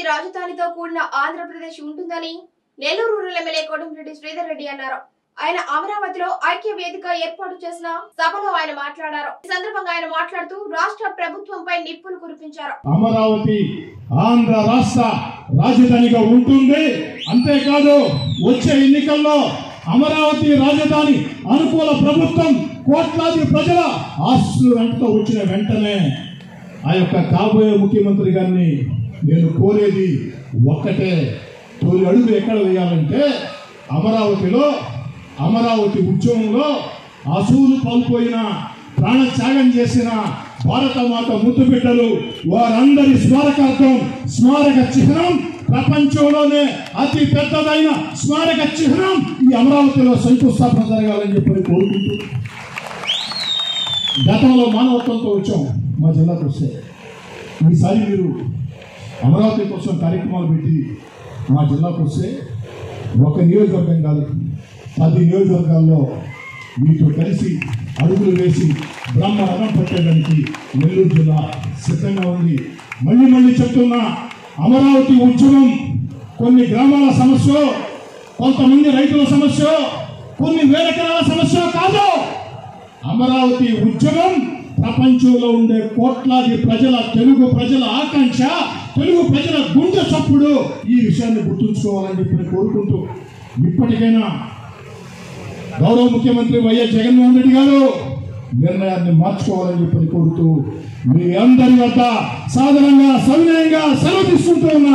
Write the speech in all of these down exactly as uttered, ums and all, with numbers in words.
రాజధానితో కూడిన ఆంధ్రప్రదేశ్ ఉంటుందని Nellore rural MLA Kotamreddy Sridhar Reddy అన్నారు. ఆయన అమరావతిలో ఐక్య వేదిక ఏర్పాటు చేసిన సభలో ఆయన మాట్లాడారు. ఈ సందర్భంగా ఆయన మాట్లాడుతూ రాష్ట్ర ప్రభుత్వంపై నిప్పులు కురిపించారు. అమరావతి ఆంధ్ర రాష్ట్ర రాజధానిగా ఉంటుంది. అంతేకాదు వచ్చే ఎన్నికల్లో అమరావతి రాజధాని అనుకూల ప్రభుత్వం కోట్లాది ప్రజల ఆస్తులు వెంటతో వచ్చిన వెంటనే ఆ యొక్క కాబోయే ముఖ్యమంత్రి గారిని నేను కోరేది ఒక్కటే, తొలి అడుగు ఎక్కడ వేయాలంటే అమరావతిలో అమరావతి ఉద్యమంలో అసూలు పాల్పోయిన ప్రాణత్యాగం చేసిన భారత మాత ముద్దు బిడ్డలు వారందరి స్మారకార్థం స్మారక చిహ్నం, ప్రపంచంలోనే అతి పెద్దదైన స్మారక చిహ్నం ఈ అమరావతిలో శంకుస్థాపన జరగాలని చెప్పి కోరుకుంటూ, గతంలో మానవత్వంతో వచ్చాం మా జిల్లాకు వస్తే, ఈసారి మీరు అమరావతి కోసం కార్యక్రమాలు పెట్టి మా జిల్లాకు వస్తే ఒక నియోజకవర్గం కాదు పది నియోజకవర్గాల్లో మీతో కలిసి అడుగులు వేసి బ్రహ్మరథం పట్టేదానికి నెల్లూరు జిల్లా సిద్ధంగా ఉంది. మళ్ళీ మళ్ళీ చెప్తున్నా, అమరావతి ఉద్యమం కొన్ని గ్రామాల సమస్య, కొంతమంది రైతుల సమస్య, కొన్ని వేల ఎకరాల సమస్య కాదు. అమరావతి ఉద్యమం ప్రపంచంలో ఉండే కోట్లాది ప్రజల, తెలుగు ప్రజల ఆకాంక్ష, తెలుగు ప్రజల గుండె చప్పుడు. ఈ విషయాన్ని గుర్తుంచుకోవాలని చెప్పి కోరుకుంటూ, ఇప్పటికైనా గౌరవ ముఖ్యమంత్రి వైఎస్ జగన్మోహన్ రెడ్డి గారు నిర్ణయాన్ని మార్చుకోవాలని చెప్పి కోరుతూ మీ అందరి వద్ద సాధారణంగా సవినయంగా సెలవు తీసుకుంటూ ఉన్నా.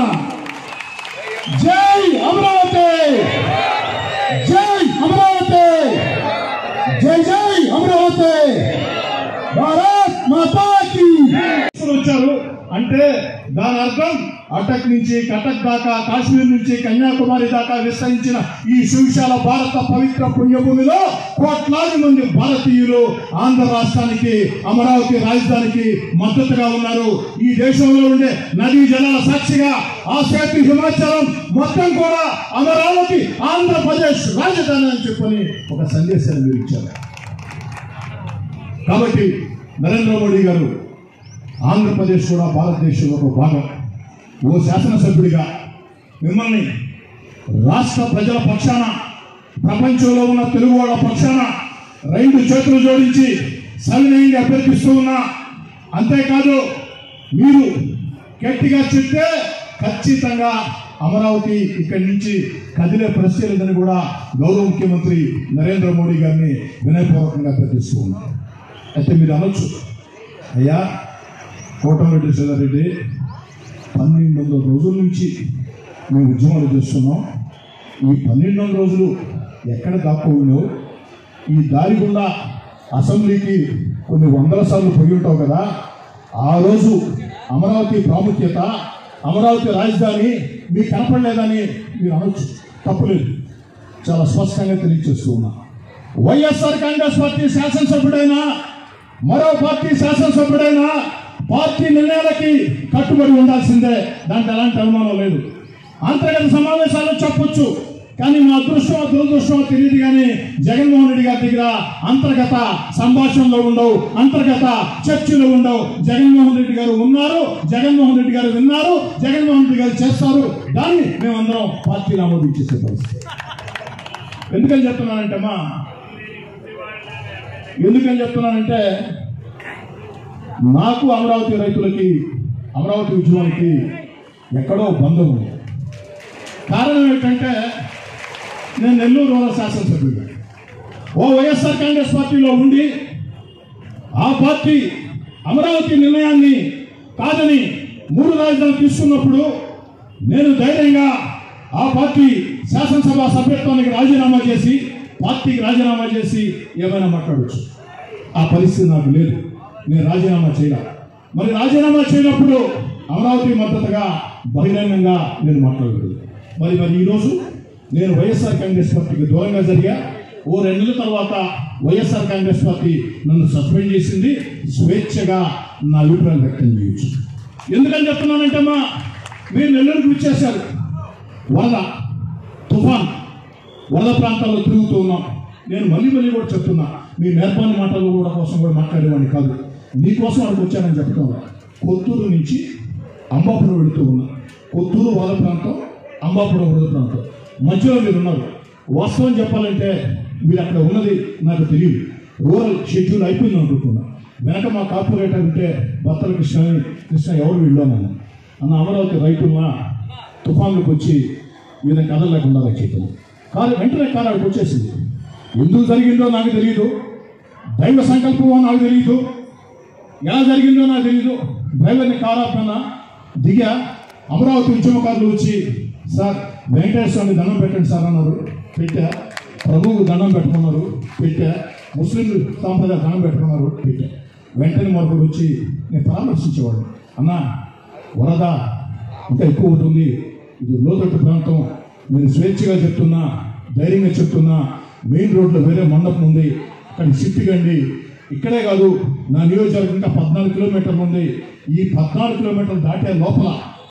జై అమరావతి, జై అమరావతి, జై జై అమరావతి, భారత్ మాతా కీ. వచ్చారు అంటే దాని అర్థం అటక్ నుంచి కటక్ దాకా, కాశ్మీర్ నుంచి కన్యాకుమారి దాకా విస్తరించిన ఈ సువిశాల భారత పవిత్ర పుణ్యభూమిలో కోట్లాది మంది భారతీయులు ఆంధ్ర రాష్ట్రానికి, అమరావతి రాజధానికి మద్దతుగా ఉన్నారు. ఈ దేశంలో ఉండే నదీ జలాల సాక్షిగా ఆసేతు హిమాచలం మొత్తం కూడా అమరావతి ఆంధ్రప్రదేశ్ రాజధాని అని చెప్పని ఒక సందేశాన్ని మీరు ఇచ్చారు. కాబట్టి నరేంద్ర మోడీ గారు ఆంధ్రప్రదేశ్ కూడా భారతదేశంలో ఒక భాగం. ఓ శాసనసభ్యుడిగా మిమ్మల్ని రాష్ట్ర ప్రజల పక్షాన, ప్రపంచంలో ఉన్న తెలుగు వాళ్ళ పక్షాన రెండు చేతులు జోడించి సవినయంగా అభ్యర్థిస్తూ ఉన్నా. అంతేకాదు, మీరు గట్టిగా చెప్తే ఖచ్చితంగా అమరావతి ఇక్కడి నుంచి కదిలే పరిస్థితులని కూడా గౌరవ ముఖ్యమంత్రి నరేంద్ర మోడీ గారిని వినయపూర్వకంగా అభ్యర్థిస్తూ ఉన్నారు. అయితే మీరు అనొచ్చు, అయ్యా కోటమిరెడ్డి శ్రీధర్ రెడ్డి, పన్నెండు వందల రోజుల నుంచి మేము ఉద్యమాలు చేస్తున్నాం, ఈ పన్నెండు వందల రోజులు ఎక్కడ దాక్కున్నావు? ఈ దారి గుండా అసెంబ్లీకి కొన్ని వందల సార్లు పోయి ఉంటావు కదా, ఆ రోజు అమరావతి ప్రాముఖ్యత, అమరావతి రాజధాని మీకు కనపడలేదని మీరు అనొచ్చు. తప్పులేదు, చాలా స్పష్టంగా తెలియజేస్తూ ఉన్నా. వైఎస్ఆర్ కాంగ్రెస్ పార్టీ శాసనసభ్యుడైనా, మరో పార్టీ శాసనసభ్యుడైనా పార్టీ నిర్ణయాలకి కట్టుబడి ఉండాల్సిందే, దాంట్లో ఎలాంటి అనుమానం లేదు. అంతర్గత సమావేశాలు చెప్పొచ్చు, కానీ మా అదృష్టమో దురదృష్టమో తెలియదు, కానీ జగన్మోహన్ రెడ్డి గారి దగ్గర అంతర్గత సంభాషణలో ఉండవు, అంతర్గత చర్చలు ఉండవు. జగన్మోహన్ రెడ్డి గారు ఉన్నారు, జగన్మోహన్ రెడ్డి గారు విన్నారు, జగన్మోహన్ రెడ్డి గారు చేస్తారు, దాన్ని మేమందరం పార్టీలు ఆమోదించేసే పరిస్థితి. ఎందుకని చెప్తున్నానంటే మా ఎందుకని చెప్తున్నానంటే నాకు అమరావతి రైతులకి, అమరావతి ఉద్యమానికి ఎక్కడో బంధం ఉంది. కారణం ఏంటంటే నేను నెల్లూరు రూరల్ శాసనసభ్యుడిగా ఓ వైఎస్ఆర్ కాంగ్రెస్ పార్టీలో ఉండి ఆ పార్టీ అమరావతి నిర్ణయాన్ని కాదని మూడు రాజధానులు తీసుకున్నప్పుడు నేను ధైర్యంగా ఆ పార్టీ శాసనసభ సభ్యత్వానికి రాజీనామా చేసి, పార్టీకి రాజీనామా చేసి ఏమైనా మాట్లాడవచ్చు. ఆ పరిస్థితి నాకు లేదు, నేను రాజీనామా చేయాలి. మరి రాజీనామా చేయనప్పుడు అమరావతి మద్దతుగా బహిరంగంగా నేను మాట్లాడలేదు. మరి మరి ఈరోజు నేను వైఎస్ఆర్ కాంగ్రెస్ పార్టీకి దూరంగా జరిగా. ఓ రెండు నెలల తర్వాత వైఎస్ఆర్ కాంగ్రెస్ పార్టీ నన్ను సస్పెండ్ చేసింది. స్వేచ్ఛగా నా అభిప్రాయం వ్యక్తం చేయొచ్చు. ఎందుకని చెప్తున్నానంటే మా మీరు నెల్లూరుకు వచ్చేసారు, వరద తుఫాన్ వరద ప్రాంతాల్లో తిరుగుతూ ఉన్నాం. నేను మళ్ళీ మళ్ళీ కూడా చెప్తున్నా, మీ నేర్పాని మాటలు కూడా కోసం కూడా మాట్లాడేవాడిని కాదు, నీకోసం అక్కడికి వచ్చానని చెప్తున్నా. కొత్తూరు నుంచి అంబాపురం వెళుతూ ఉన్నా. కొత్తూరు వాళ్ళ ప్రాంతం, అంబాపురం వరద ప్రాంతం మధ్యలో మీరు ఉన్నారు. వాస్తవం చెప్పాలంటే మీరు అక్కడ ఉన్నది నాకు తెలియదు. రూరల్ షెడ్యూల్ అయిపోయింది అనుకుంటున్నా. వెనక మా కార్పొరేటర్ ఉంటే బత్తల కృష్ణ కృష్ణ ఎవరు వీళ్ళోనన్న అన్న అమరావతి రైతున్నా తుఫాన్లకు వచ్చి వీళ్ళ కథలు లేకుండా రక్షించాను. కారు వెంటనే కారు అక్కడికి వచ్చేసింది. ఎందుకు జరిగిందో నాకు తెలియదు, దైవ సంకల్పమో నాకు తెలియదు, ఎలా జరిగిందో నాకు తెలియదు. డ్రైవర్ని కారు ఆపన్నా దిగా అమరావతి ఉద్యమకారులు వచ్చి సార్ వెంకటేశ్వరాన్ని దండం పెట్టండి సార్ అన్నారు. పెట్టా. ప్రభువుకు దండం పెట్టుకున్నారు. పెట్టా. ముస్లిం సాంప్రదాయ దండం పెట్టుకున్నారు. పెట్టా. వెంటనే మరొకరు వచ్చి నేను పరామర్శించేవాడు. అన్న వరద ఇంకా ఎక్కువ అవుతుంది, ఇది లోతట్టు ప్రాంతం, నేను స్వేచ్ఛగా చెప్తున్నా, ధైర్యంగా చెప్తున్నా, మెయిన్ రోడ్లో వేరే మండపం ఉంది, అక్కడ షిఫ్ట్ కండి. ఇక్కడే కాదు నా నియోజకవర్గం ఇంకా పద్నాలుగు కిలోమీటర్లు ఉంది. ఈ పద్నాలుగు కిలోమీటర్లు దాటే లోపల